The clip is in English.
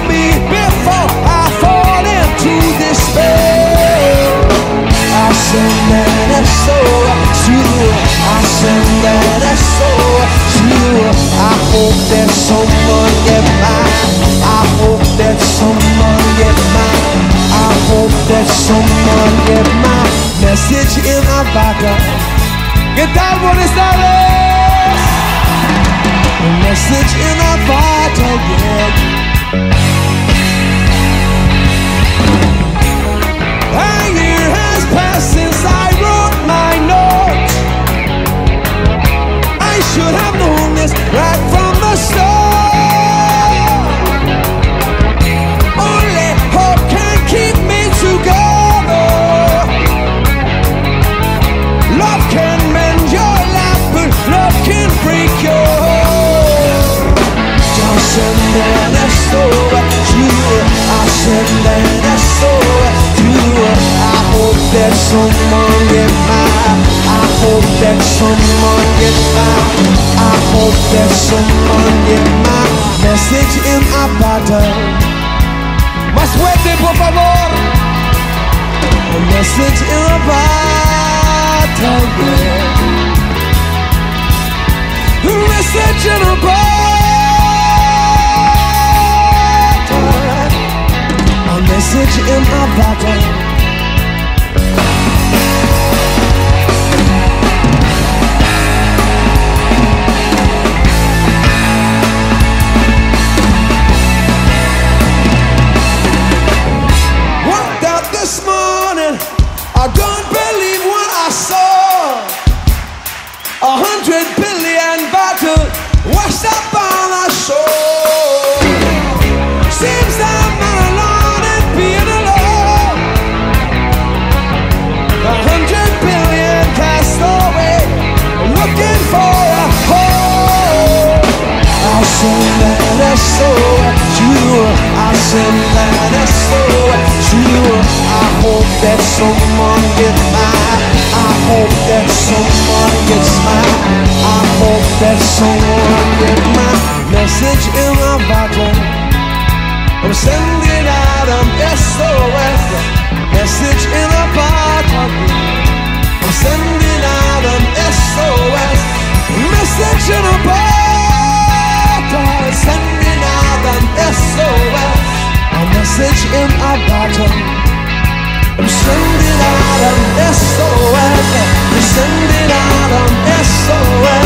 me before I fall into despair. I send an SOS to you. I send an SOS to you. I hope that someone get mine. I hope that someone get mine. I hope that someone get my message in a bottle. ¿Qué tal, buenas tardes? A message in a bottle, yeah. A year has passed since I wrote my note. I should have known this right from the start. Only hope can keep me together. Love can mend your life, but love can break your heart. Don't send an SOS to you. I send an SOS to you. I hope that someone get mine. I hope that someone get mine. I hope that someone get my message in a bottle. Más fuerte, por favor. A message in a bottle, yeah. A message in a bottle. A message in a bottle. I don't believe what I saw. 100 billion bottles washed up on the shore. Seems I'm not alone in being alone. 100 billion cast away, looking for a home. I'll send that SOS to you. I'll send that SOS to you. I hope that someone gets mine. I hope that someone gets mine. I hope that someone gets my message in a bottle. I'm sending out an SOS, message in a bottle. I'm sending out an SOS, message in a bottle. Sending out an SOS, a message in a bottle. I'm sending out an SOS. I'm sending out an SOS.